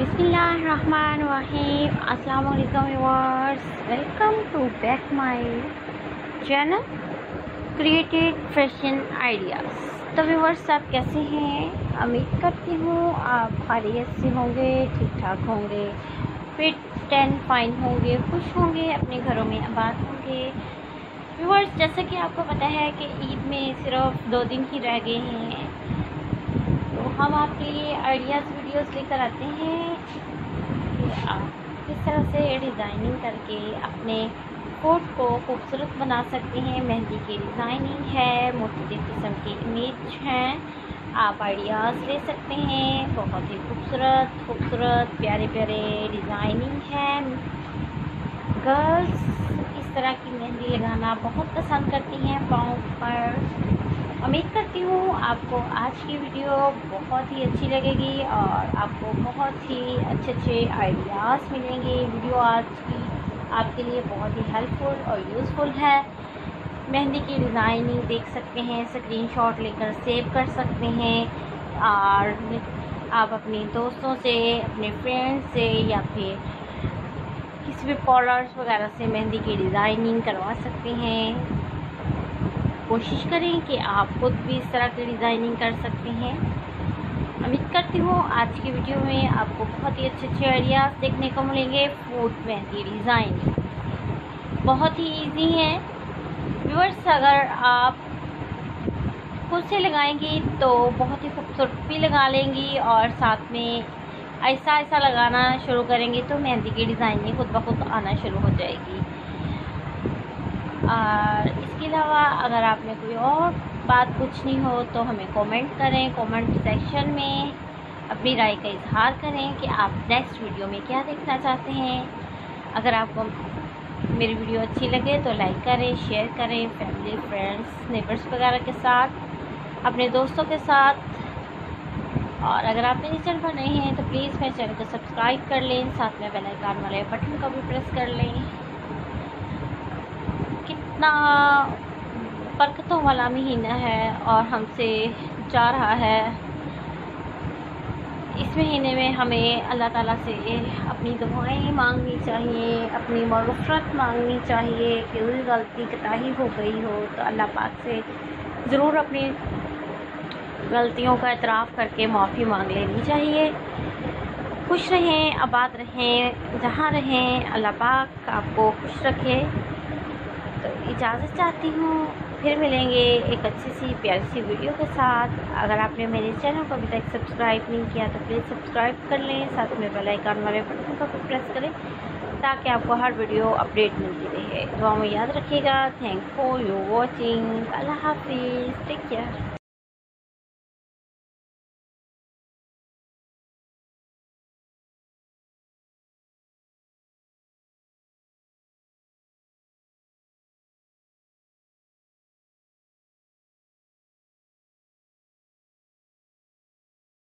बिस्मिल्लाहिर्रहमानिर्रहीम। अस्सलाम वालेकुम viewers, welcome to back my channel created fashion ideas. तो व्यूअर्स, आप कैसे हैं? उम्मीद करती हूँ आप खैरियत से होंगे, ठीक ठाक होंगे, फिट एंड फाइन होंगे, खुश होंगे, अपने घरों में आबाद होंगे। व्यूअर्स, जैसा कि आपको पता है कि ईद में सिर्फ 2 दिन ही रह गए हैं, तो हम आपके लिए आइडियाज़ वीडियोस लेकर आते हैं कि आप किस तरह से डिज़ाइनिंग करके अपने कोट को खूबसूरत बना सकते हैं। मेहंदी की डिज़ाइनिंग है, मुख्तलिफ किस्म की इमेज हैं, आप आइडियाज़ ले सकते हैं। बहुत ही खूबसूरत प्यारे प्यारे डिज़ाइनिंग है। गर्ल्स इस तरह की मेहंदी लगाना बहुत पसंद करती हैं पाँव पर। उम्मीद करती हूँ आपको आज की वीडियो बहुत ही अच्छी लगेगी और आपको बहुत ही अच्छे आइडियाज़ मिलेंगे। वीडियो आज की आपके लिए बहुत ही हेल्पफुल और यूज़फुल है। मेहंदी की डिज़ाइनिंग देख सकते हैं, स्क्रीनशॉट लेकर सेव कर सकते हैं और आप अपने दोस्तों से, अपने फ्रेंड्स से या फिर किसी भी पार्लर्स वगैरह से मेहंदी की डिज़ाइनिंग करवा सकते हैं। कोशिश करें कि आप खुद भी इस तरह की डिज़ाइनिंग कर सकते हैं। उम्मीद करती हूँ आज की वीडियो में आपको बहुत ही अच्छे आइडियाज़ देखने को मिलेंगे। फूड मेहंदी डिज़ाइनिंग बहुत ही इजी है व्यूअर्स। अगर आप खुद से लगाएंगी तो बहुत ही खूबसूरत भी लगा लेंगी और साथ में ऐसा लगाना शुरू करेंगे तो मेहंदी की डिज़ाइनिंग खुद ब खुद आना शुरू हो जाएगी। और इसके अलावा अगर आपने कोई और बात पूछनी हो तो हमें कमेंट करें, कमेंट सेक्शन में अपनी राय का इजहार करें कि आप नेक्स्ट वीडियो में क्या देखना चाहते हैं। अगर आपको मेरी वीडियो अच्छी लगे तो लाइक करें, शेयर करें फैमिली, फ्रेंड्स, नेबर्स वगैरह के साथ, अपने दोस्तों के साथ। और अगर आप मेरे चैनल पर नए हैं तो प्लीज़ मेरे चैनल को सब्सक्राइब कर लें, साथ में बेल आइकन वाले बटन को भी प्रेस कर लें। कितना बरकतों वाला महीना है और हमसे जा रहा है। इस महीने में हमें अल्लाह ताला से अपनी दुआएं मांगनी चाहिए, अपनी मग़फ़िरत मांगनी चाहिए कि कोई गलती कोताही हो गई हो तो अल्लाह पाक से ज़रूर अपनी गलतियों का एतराफ़ करके माफ़ी मांग लेनी चाहिए। खुश रहें, आबाद रहें, जहाँ रहें अल्लाह पाक आपको खुश रखे। तो इजाज़त चाहती हूँ, फिर मिलेंगे एक अच्छी सी प्यारी सी वीडियो के साथ। अगर आपने मेरे चैनल को अभी तक सब्सक्राइब नहीं किया तो प्लीज़ सब्सक्राइब कर लें, साथ में बेल आइकन वाले बटन को भी प्रेस करें ताकि आपको हर वीडियो अपडेट मिलती रहे। दुआ में याद रखिएगा। Thank for your watching. अल्लाह हाफिज़, टेक केयर।